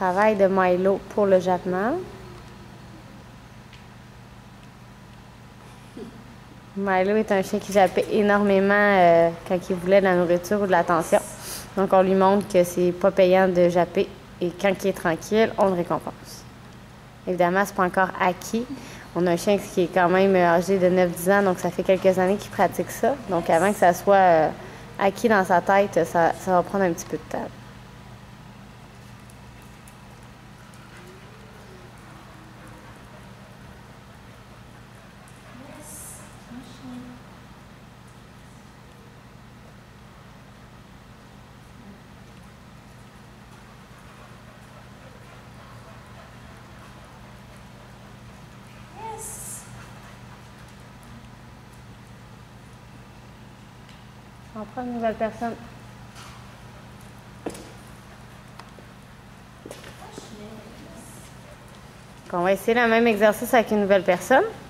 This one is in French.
Travail de Milo pour le jappement. Milo est un chien qui jappait énormément quand il voulait de la nourriture ou de l'attention. Donc, on lui montre que c'est pas payant de japper. Et quand il est tranquille, on le récompense. Évidemment, c'est pas encore acquis. On a un chien qui est quand même âgé de 9-10 ans, donc ça fait quelques années qu'il pratique ça. Donc, avant que ça soit acquis dans sa tête, ça va prendre un petit peu de temps. On prend une nouvelle personne. On va essayer le même exercice avec une nouvelle personne.